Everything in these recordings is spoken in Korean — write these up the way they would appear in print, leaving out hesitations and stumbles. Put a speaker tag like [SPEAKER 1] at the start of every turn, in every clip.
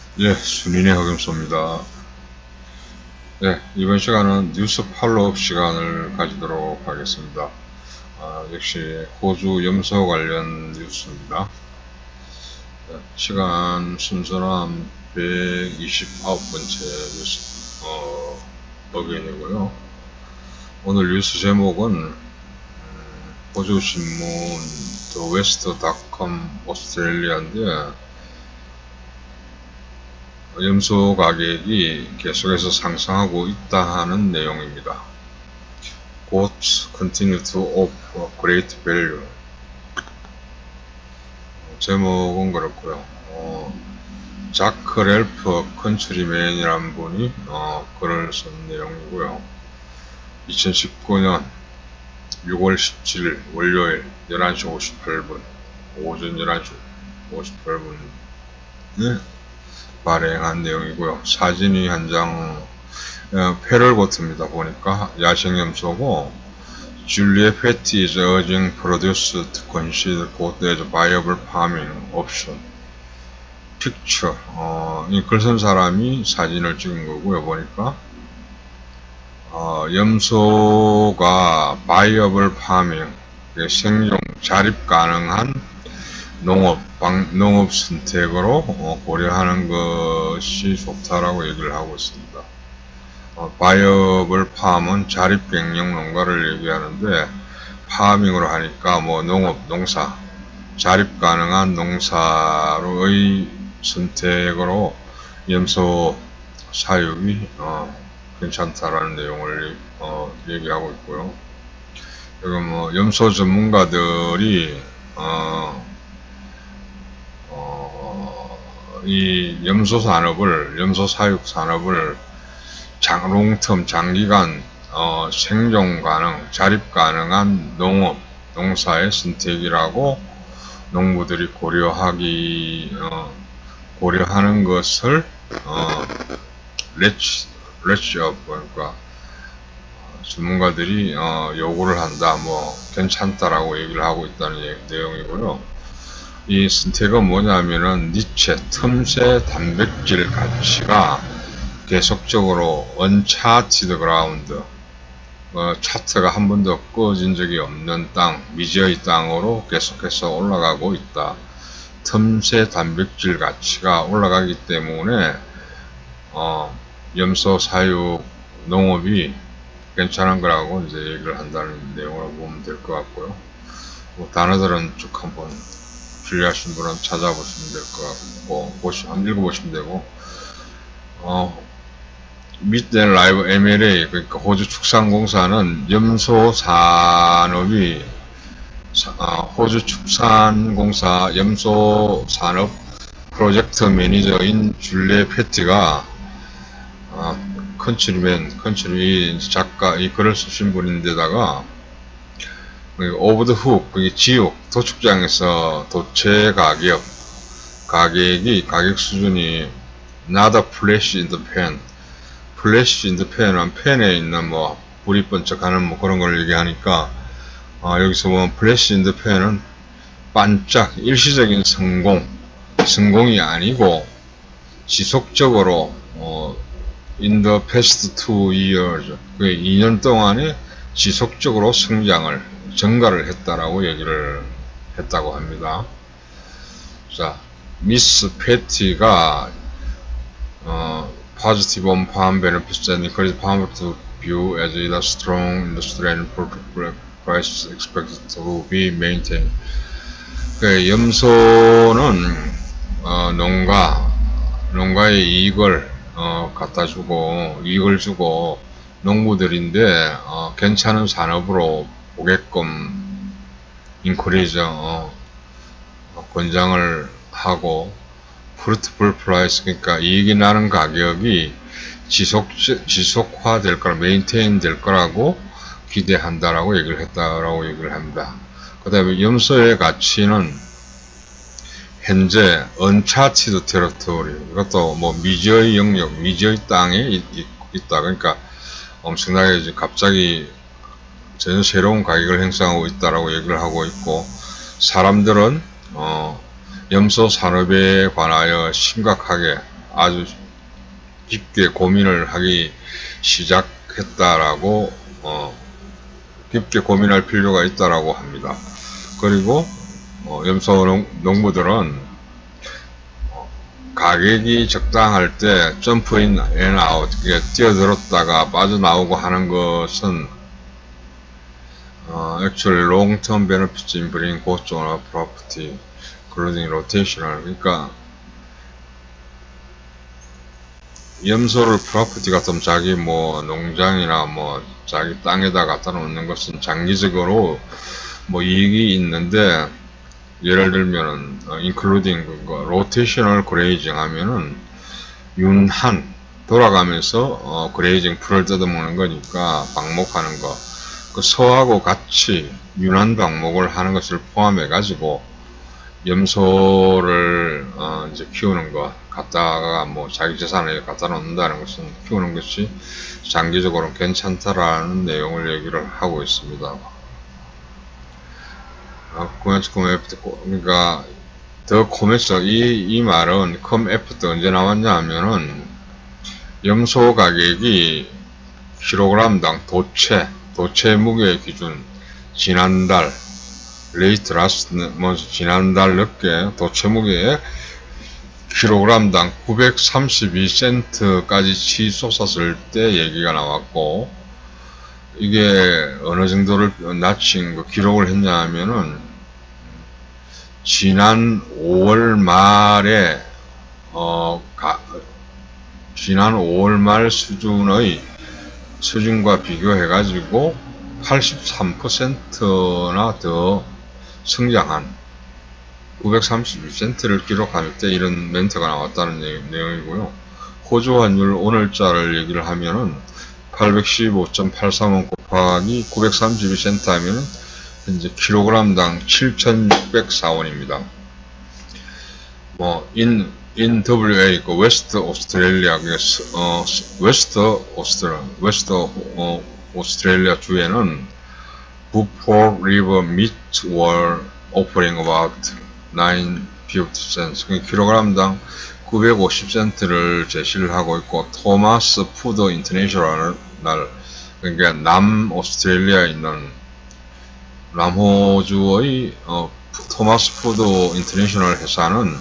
[SPEAKER 1] 예, 순인의 흑염소입니다. 예, 이번 시간은 뉴스 팔로업 시간을 가지도록 하겠습니다. 역시 호주 염소 관련 뉴스입니다. 예, 시간 순서는 129번째 뉴스, 어게인이고요. 오늘 뉴스 제목은 호주 신문 The West.com 오스트레일리아인데, 염소 가격이 계속해서 상승하고 있다 하는 내용입니다. Goats continue to offer great value. 제목은 그렇고요. 자크 렐프 컨트리맨이라는 분이 글을 쓴 내용이고요. 2019년 6월 17일 월요일 11시 58분 오전 11시 58분 발행한 내용이고요. 사진이 한 장 패럴고트입니다. 보니까 야생염소고, 줄리에 패티 is urging producers to consider goat as viable farming option. 픽처, 이 글 쓴 사람이 사진을 찍은 거고요. 보니까 염소가 viable farming, 생존 자립 가능한 농업 선택으로 고려하는 것이 좋다라고 얘기를 하고 있습니다. 바이어블 팜은 자립 경영 농가를 얘기하는데, 파밍으로 하니까 뭐 농사, 자립 가능한 농사로의 선택으로 염소 사육이 괜찮다라는 내용을 얘기하고 있고요. 그리고 뭐 염소 전문가들이 이 염소 사육 산업을 롱텀 장기간 생존 가능, 자립 가능한 농사의 선택이라고 농부들이 고려하는 것을 그러니까 전문가들이 요구를 한다, 뭐 괜찮다라고 얘기를 하고 있다는 내용이고요. 이 선택은 뭐냐면은 니체 틈새 단백질 가치가 계속적으로 언차티드 그라운드, 차트가 한 번도 꺼진 적이 없는 땅, 미지의 땅으로 계속해서 올라가고 있다. 틈새 단백질 가치가 올라가기 때문에 염소 사육 농업이 괜찮은 거라고 이제 얘기를 한다는 내용으로 보면 될 것 같고요. 뭐 단어들은 쭉 한번 필요하신 분은 찾아보시면 될 것 같고, 한번 읽어보시면 되고, 미드앤 라이브 MLA, 그러니까 호주 축산공사는 염소 산업이, 호주 축산공사 염소 산업 프로젝트 매니저인 줄리에 패티가, 컨트리 작가, 이 글을 쓰신 분인데다가, 오브 더 훅, 그게 지옥, 도축장에서 도체 가격 수준이 not a flash in the pan. flash in the pan은 팬에 있는 뭐 불이 번쩍하는 뭐 그런 걸 얘기하니까, 여기서 보면 flash in the pan은 반짝 일시적인 성공이 아니고 지속적으로 in the past 2 years, 그 2년 동안에 지속적으로 증가를 했다라고 얘기를 했다고 합니다. 자, 미스 패티가 positive on farm benefits and encourage farmers to view as a strong industry and profitable prices expected to be maintained. 그 염소는 농가의 이익을 이익을 주고 농부들인데 괜찮은 산업으로 보게끔 인크리즈 권장을 하고, fruitful price, 그러니까 이익이 나는 가격이 지속화될 거라, 메인테인 될 거라고 기대한다라고 얘기를 했다라고 얘기를 합니다. 그 다음에 염소의 가치는 현재 uncharted territory, 이것도 뭐 미지의 영역, 미지의 땅에 있다. 그러니까 엄청나게 이제 갑자기 전혀 새로운 가격을 형성하고 있다라고 얘기를 하고 있고, 사람들은 염소 산업에 관하여 심각하게 아주 깊게 고민을 하기 시작했다라고 깊게 고민할 필요가 있다라고 합니다. 그리고 염소 농부들은 가격이 적당할 때 점프인 앤 아웃, 뛰어들었다가 빠져나오고 하는 것은 actually long-term benefits in bringing cost on a property, including rotational. 그러니까 염소를 프로퍼티 같으면 자기 뭐 농장이나 뭐 자기 땅에다 갖다 놓는 것은 장기적으로 뭐 이익이 있는데, 예를 들면은 including 그거 rotational grazing 하면은 윤한 돌아가면서 그레이징 풀을 뜯어먹는 거니까 방목하는 거, 그 소하고 같이 윤한 방목을 하는 것을 포함해 가지고 염소를 이제 키우는 거 갖다가 뭐 자기 재산에 갖다 놓는다는 것은, 키우는 것이 장기적으로 괜찮다라는 내용을 얘기를 하고 있습니다. 그러니까 더 코메스, 이 말은 컴 애프터 언제 나왔냐 하면은 염소 가격이 킬로그램당 도체 무게 기준 지난달 레이트 라스트 뭐 지난달 늦게 도체 무게에 킬로그램당 932센트까지 치솟았을 때 얘기가 나왔고, 이게 어느 정도를 낮춘 거 기록을 했냐 하면은 지난 5월 말에 지난 5월 말 수준과 비교해 가지고 83%나 더 성장한 932센트를 기록할 때 이런 멘트가 나왔다는 내용이고요. 호주 환율 오늘자를 얘기를 하면은 815.83원 곱하기 932센트 하면은 현재 킬로그램당 7,604원입니다. 뭐 in WA 그 웨스트 오스트레일리아 오스트레일리아 주에는 부포 리버 미트 월 offering about 950 cents, 킬로그램당 950센트를 제시를 하고 있고, 토마스 푸드 인터내셔널, 그러니까 남 오스트레일리아에 있는 남호주의 토마스 푸드 인터내셔널 회사는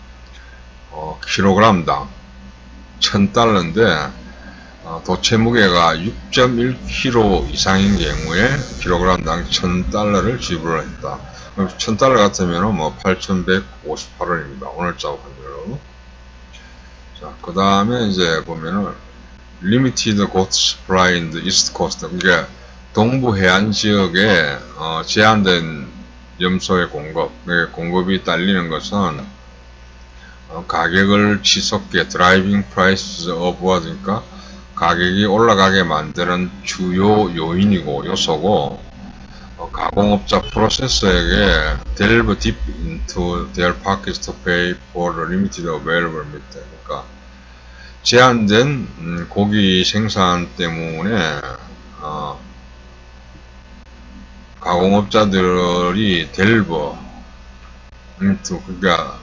[SPEAKER 1] 킬로그램당 1000달러인데 도체 무게가 6.1kg 이상인 경우에 킬로그램당 1000달러를 지불을 했다. 1000달러 같으면 뭐 8158원입니다. 오늘자 환율로. 자, 그 다음에 이제 보면은 Limited Goat Supply in the East Coast, 그러니까 동부 해안 지역에 제한된 염소의 공급이 딸리는 것은 가격을 치솟게 driving prices upward, 그러니까 가격이 올라가게 만드는 주요 요인이고 요소고, 가공업자 프로세서에게 delve deep into their pockets to pay for the limited available meat, 그러니까 제한된 고기 생산 때문에 가공업자들이 delve into, 그러니까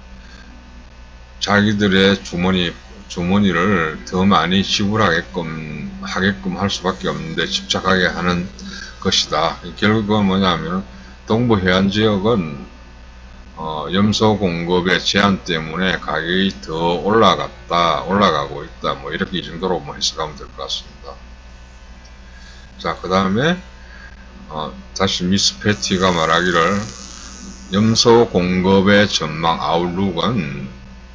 [SPEAKER 1] 자기들의 주머니를 더 많이 지불하게끔 할 수밖에 없는데 집착하게 하는 것이다. 결국은 뭐냐면 동부 해안 지역은 염소 공급의 제한 때문에 가격이 더 올라가고 있다. 뭐 이렇게 이 정도로 뭐 해석하면 될 것 같습니다. 자, 그 다음에 다시 미스 패티가 말하기를 염소 공급의 전망 아웃룩은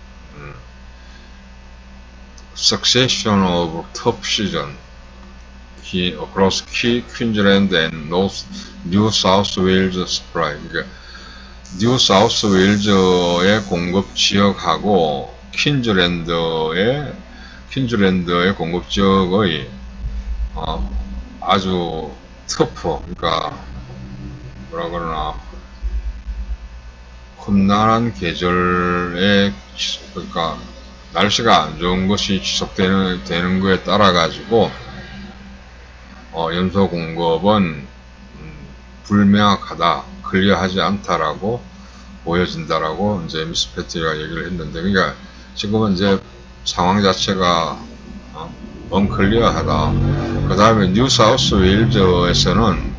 [SPEAKER 1] succession of top season across Queensland and New South Wales supply, 그러니까 뉴 사우스 웨일즈의 공급 지역하고 퀸즐랜드의 공급 지역의 아주 터프, 그러니까 뭐라 그러나 험난한 계절에, 그러니까 날씨가 안 좋은 것이 지속되는 거에 따라 가지고 염소 공급은 불명확하다, 클리어하지 않다라고 보여진다라고 이제 미스 패티가 얘기를 했는데, 그러니까 지금은 이제 상황 자체가 언클리어하다. 그 다음에 뉴 사우스 웨일즈에서는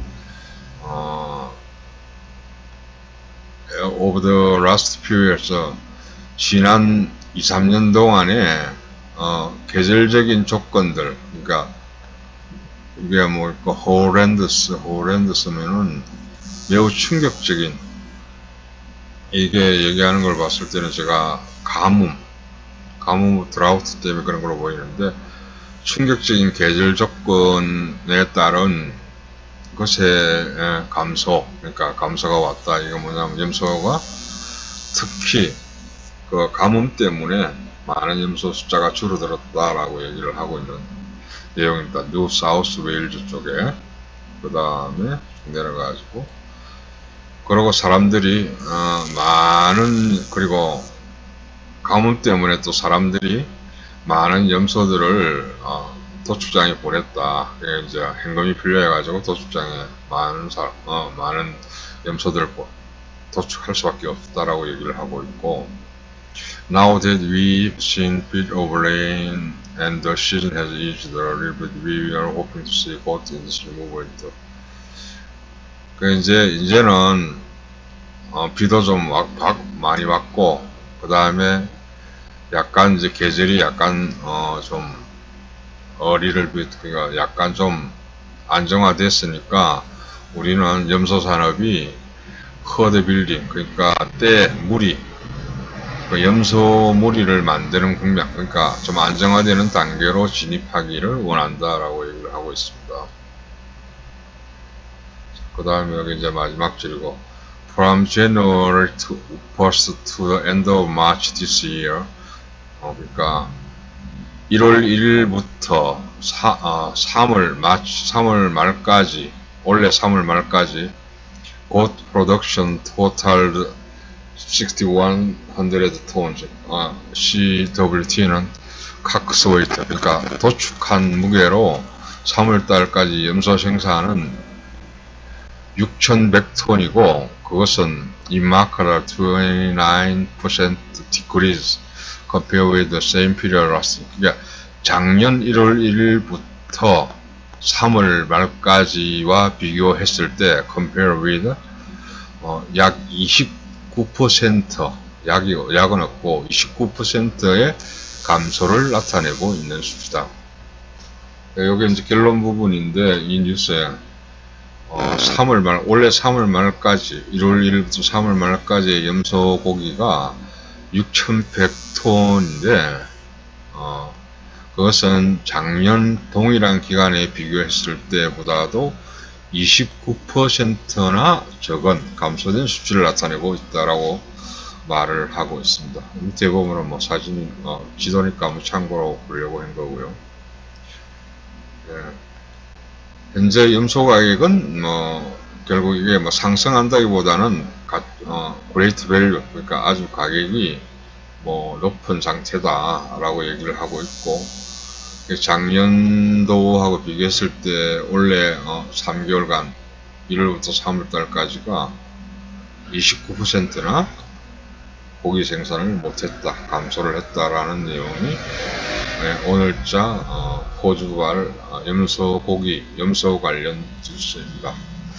[SPEAKER 1] over the last few years, 지난 2, 3년 동안에 계절적인 조건들, 그러니까 이게 뭐 호렌더스면은 매우 충격적인, 이게 얘기하는 걸 봤을 때는 제가 가뭄 드라우트 때문에 그런 걸로 보이는데, 충격적인 계절 조건에 따른 것의 감소, 그러니까 감소가 왔다. 이거 뭐냐면 염소가 특히 그 가뭄 때문에 많은 염소 숫자가 줄어들었다라고 얘기를 하고 있는 내용입니다. 뉴 사우스 웨일즈 쪽에. 그 다음에 내려가지고, 그리고 사람들이 그리고 가뭄 때문에 또 사람들이 많은 염소들을 도축장에 보냈다. 이제 현금이 필요해가지고 도축장에 많은 염소들을 도축할 수밖에 없다라고 얘기를 하고 있고, Now that we've seen bit of rain and the season has eased a little bit, we are hoping to see goat industry move into. 이제는 비도 좀 많이 왔고, 그 다음에 약간 이제 계절이 약간 좀 그러니까 약간 좀 안정화됐으니까 우리는 염소 산업이 허드 빌딩, 그러니까 그 염소 무리를 만드는 공략, 그러니까 좀 안정화되는 단계로 진입하기를 원한다라고 얘기를 하고 있습니다. 그 다음에 여기 이제 마지막 줄이고, From January 1st to the end of March this year, 그러니까 1월 1일부터 3월 말까지, 올해 3월 말까지 goat production totaled 6,100 tons. CWT는 carcass weight, 그러니까 도축한 무게로 3월달까지 염소 생산은 6,100톤이고, 그것은 remarkable 29% decrease compared with the same period last year. 그러니까 작년 1월 1일부터 3월 말까지와 비교했을 때 compare with 약 29%, 약은 없고 29%의 감소를 나타내고 있는 수치다. 여기 이제 결론 부분인데, 이 뉴스에 올해 3월 말까지, 1월 1일부터 3월 말까지의 염소 고기가 6,100톤인데, 그것은 작년 동일한 기간에 비교했을 때보다도 29%나 적은 감소된 수치를 나타내고 있다라고 말을 하고 있습니다. 밑에 보면은 뭐 사진이, 지도니까 뭐 참고로 보려고 한 거고요. 예. 현재 염소 가격은 결국 이게 상승한다기보다는 great value, 그러니까 아주 가격이 높은 상태다라고 얘기를 하고 있고, 작년도하고 비교했을 때 올해 3개월간 1월부터 3월달까지가 29%나 고기 생산을 못했다, 감소를 했다라는 내용이 오늘자 호주발 염소 관련 뉴스입니다.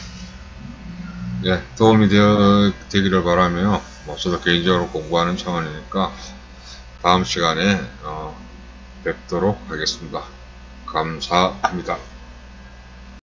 [SPEAKER 1] 네, 도움이 되기를 바라며, 저도 개인적으로 공부하는 차원이니까 다음 시간에 뵙도록 하겠습니다. 감사합니다.